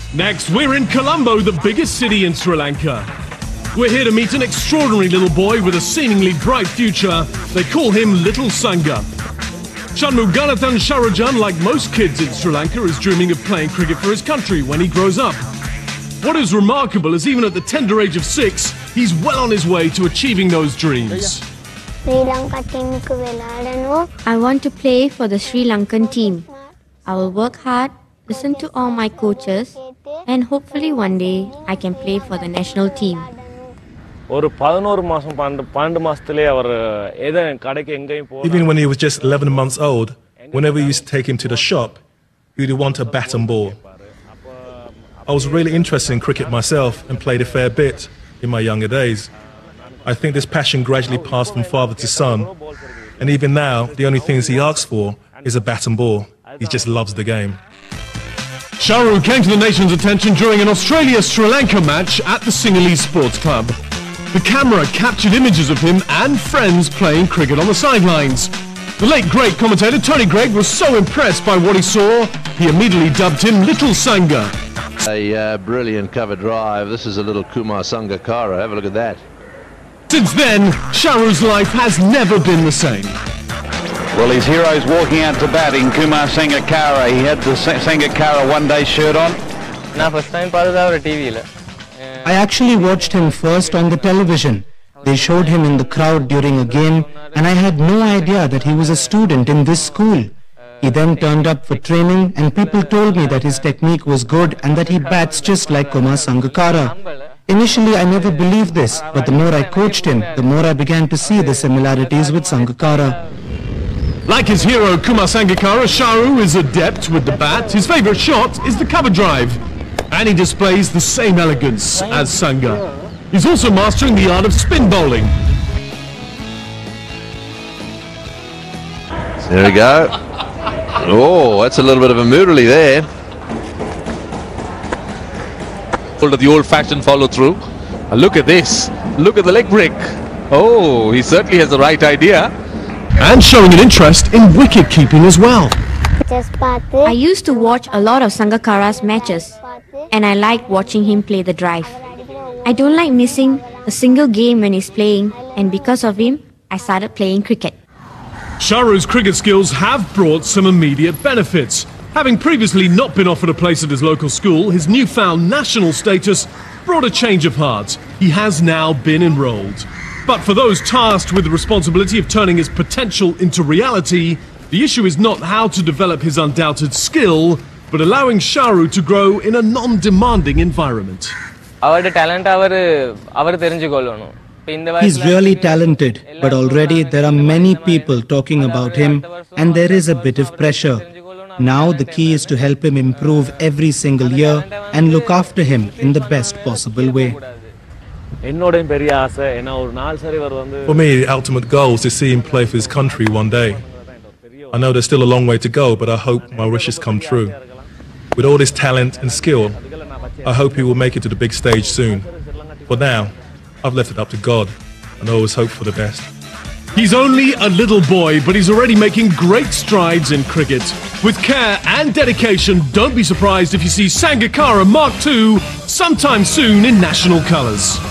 Next, we're in Colombo, the biggest city in Sri Lanka. We're here to meet an extraordinary little boy with a seemingly bright future. They call him Little Sanga. Shanmuganathan Sharujan, like most kids in Sri Lanka, is dreaming of playing cricket for his country when he grows up. What is remarkable is even at the tender age of 6, he's well on his way to achieving those dreams. I want to play for the Sri Lankan team. I will work hard, listen to all my coaches, and hopefully one day I can play for the national team. Even when he was just 11 months old, whenever we used to take him to the shop, he would want a bat and ball. I was really interested in cricket myself and played a fair bit in my younger days. I think this passion gradually passed from father to son, and even now, the only things he asks for is a bat and ball. He just loves the game. Sharu came to the nation's attention during an Australia-Sri Lanka match at the Sinhalese Sports Club. The camera captured images of him and friends playing cricket on the sidelines. The late great commentator Tony Greig was so impressed by what he saw, he immediately dubbed him Little Sanga. A brilliant cover drive. This is a little Sanga Kara. Have a look at that. Since then, Sharu's life has never been the same. Well, his hero's walking out to batting, Sanga Kara. He had the Sanga Kara one-day shirt on. I actually watched him first on the television. They showed him in the crowd during a game, and I had no idea that he was a student in this school. He then turned up for training, and people told me that his technique was good and that he bats just like Sanga Kara. Initially, I never believed this, but the more I coached him, the more I began to see the similarities with Sanga Kara. Like his hero Sanga Kara, Sharu is adept with the bat. His favourite shot is the cover drive. And he displays the same elegance as Sanga. He's also mastering the art of spin bowling. There we go. Oh, that's a little bit of a murali there. The old-fashioned follow-through. Look at this. Look at the leg break. Oh, he certainly has the right idea. And showing an interest in wicket-keeping as well. I used to watch a lot of Sanga Kara's matches, and I like watching him play the drive. I don't like missing a single game when he's playing, and because of him, I started playing cricket. Sharu's cricket skills have brought some immediate benefits. Having previously not been offered a place at his local school, his newfound national status brought a change of heart. He has now been enrolled. But for those tasked with the responsibility of turning his potential into reality, the issue is not how to develop his undoubted skill, but allowing Sharu to grow in a non-demanding environment. He's really talented, but already there are many people talking about him, and there is a bit of pressure. Now the key is to help him improve every single year and look after him in the best possible way. For me, the ultimate goal is to see him play for his country one day. I know there's still a long way to go, but I hope my wishes come true. With all his talent and skill, I hope he will make it to the big stage soon. For now, I've left it up to God, and I always hope for the best. He's only a little boy, but he's already making great strides in cricket. With care and dedication, don't be surprised if you see Sanga Kara Mark II sometime soon in national colours.